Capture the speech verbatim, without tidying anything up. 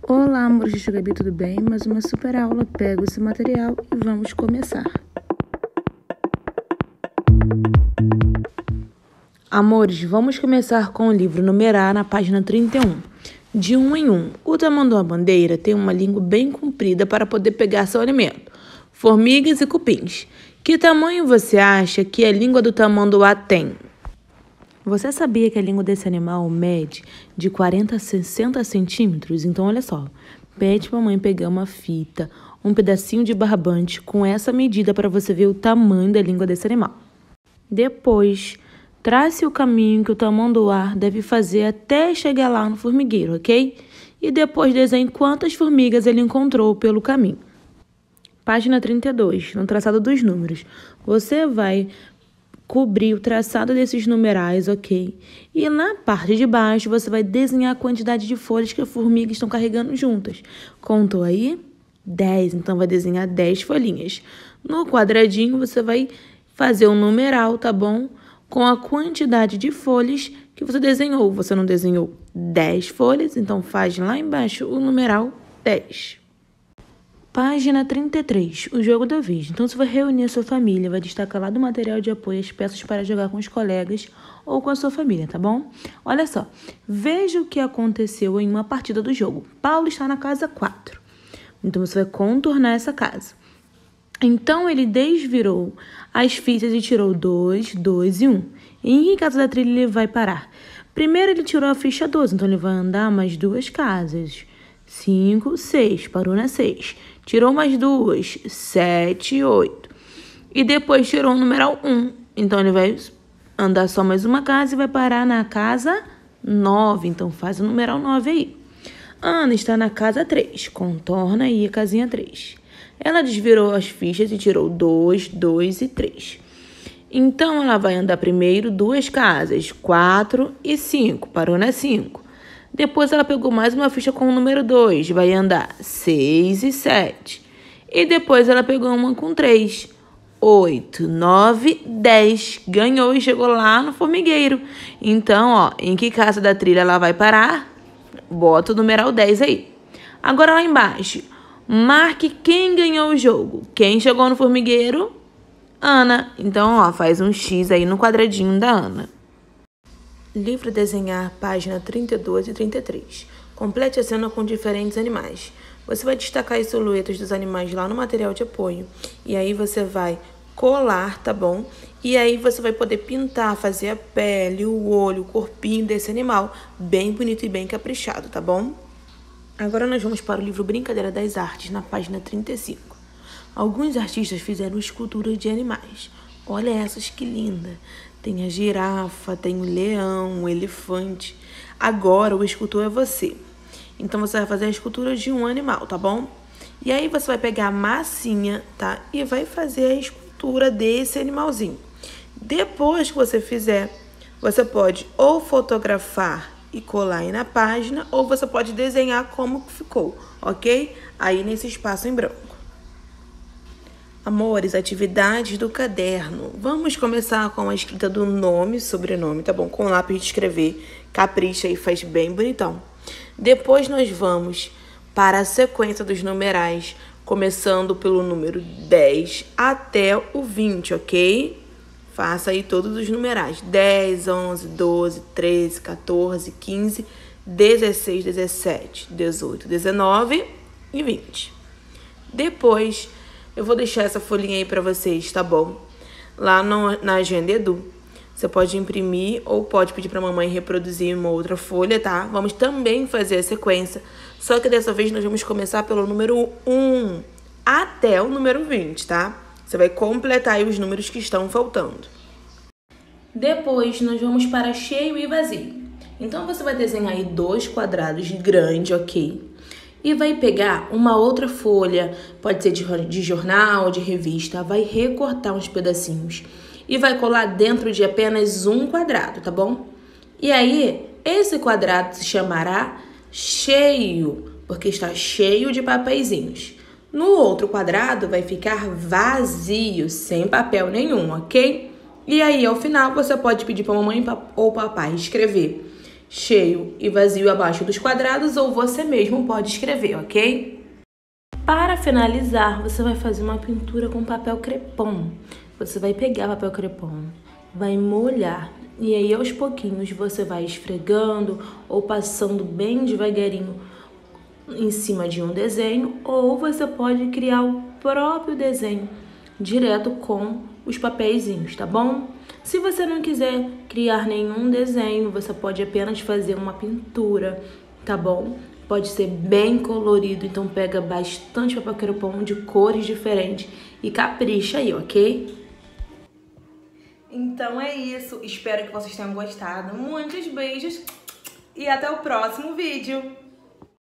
Olá, amores de Gabi, tudo bem? Mais uma super aula, pega esse material e vamos começar. Amores, vamos começar com o livro Numerar na página trinta e um. De um em um, o tamanduá-bandeira tem uma língua bem comprida para poder pegar seu alimento, formigas e cupins. Que tamanho você acha que a língua do tamanduá tem? Você sabia que a língua desse animal mede de quarenta a sessenta centímetros? Então, olha só, pede para a mãe pegar uma fita, um pedacinho de barbante com essa medida para você ver o tamanho da língua desse animal. Depois, trace o caminho que o tamanduá deve fazer até chegar lá no formigueiro, ok? E depois desenhe quantas formigas ele encontrou pelo caminho. Página trinta e dois, no traçado dos números. Você vai cobrir o traçado desses numerais, ok? E na parte de baixo você vai desenhar a quantidade de folhas que as formigas estão carregando juntas. Contou aí? dez, então vai desenhar dez folhinhas. No quadradinho você vai fazer um numeral, tá bom? Com a quantidade de folhas que você desenhou. Você não desenhou dez folhas, então faz lá embaixo o numeral dez. Página trinta e três, o jogo da vez. Então, você vai reunir a sua família, vai destacar lá do material de apoio as peças para jogar com os colegas ou com a sua família, tá bom? Olha só, veja o que aconteceu em uma partida do jogo. Paulo está na casa quatro. Então, você vai contornar essa casa. Então, ele desvirou as fichas e tirou dois, dois e um. Em que casa da trilha ele vai parar? Primeiro, ele tirou a ficha doze, então ele vai andar mais duas casas. cinco, seis, parou na seis. Tirou mais duas, sete, oito. E depois tirou o numeral um. Então, ele vai andar só mais uma casa e vai parar na casa nove. Então, faz o numeral nove aí. Ana está na casa três. Contorna aí a casinha três. Ela desvirou as fichas e tirou dois, dois e três. Então, ela vai andar primeiro duas casas, quatro e cinco. Parou na cinco. Depois ela pegou mais uma ficha com o número dois, vai andar seis e sete. E depois ela pegou uma com três, oito, nove, dez. Ganhou e chegou lá no formigueiro. Então, ó, em que casa da trilha ela vai parar? Bota o numeral dez aí. Agora lá embaixo, marque quem ganhou o jogo. Quem chegou no formigueiro? Ana. Então, ó, faz um X aí no quadradinho da Ana. Livro Desenhar, página trinta e dois e trinta e três. Complete a cena com diferentes animais. Você vai destacar as silhuetas dos animais lá no material de apoio. E aí você vai colar, tá bom? E aí você vai poder pintar, fazer a pele, o olho, o corpinho desse animal. Bem bonito e bem caprichado, tá bom? Agora nós vamos para o livro Brincadeira das Artes, na página trinta e cinco. Alguns artistas fizeram esculturas de animais. Olha essas que linda! Tem a girafa, tem o leão, o elefante. Agora o escultor é você. Então você vai fazer a escultura de um animal, tá bom? E aí você vai pegar a massinha, tá? E vai fazer a escultura desse animalzinho. Depois que você fizer, você pode ou fotografar e colar aí na página, ou você pode desenhar como ficou, ok? Aí nesse espaço em branco. Amores, atividades do caderno. Vamos começar com a escrita do nome, sobrenome, tá bom? Com lápis de escrever, capricha e faz bem bonitão. Depois nós vamos para a sequência dos numerais, começando pelo número dez até o vinte, ok? Faça aí todos os numerais. dez, onze, doze, treze, quatorze, quinze, dezesseis, dezessete, dezoito, dezenove e vinte. Depois, eu vou deixar essa folhinha aí para vocês, tá bom? Lá no, na Agenda Edu, você pode imprimir ou pode pedir para a mamãe reproduzir uma outra folha, tá? Vamos também fazer a sequência, só que dessa vez nós vamos começar pelo número um até o número vinte, tá? Você vai completar aí os números que estão faltando. Depois, nós vamos para cheio e vazio. Então, você vai desenhar aí dois quadrados grandes, ok? E vai pegar uma outra folha, pode ser de, de jornal, de revista, vai recortar uns pedacinhos e vai colar dentro de apenas um quadrado, tá bom? E aí, esse quadrado se chamará cheio, porque está cheio de papeizinhos. No outro quadrado vai ficar vazio, sem papel nenhum, ok? E aí, ao final, você pode pedir para a mamãe ou papai escrever cheio e vazio abaixo dos quadrados, ou você mesmo pode escrever, ok? Para finalizar, você vai fazer uma pintura com papel crepom. Você vai pegar papel crepom, vai molhar e aí aos pouquinhos você vai esfregando ou passando bem devagarinho em cima de um desenho, ou você pode criar o próprio desenho direto com os papeizinhos, tá bom? Se você não quiser criar nenhum desenho, você pode apenas fazer uma pintura, tá bom? Pode ser bem colorido, então pega bastante papel crepom de cores diferentes e capricha aí, ok? Então é isso, espero que vocês tenham gostado. Muitos beijos e até o próximo vídeo!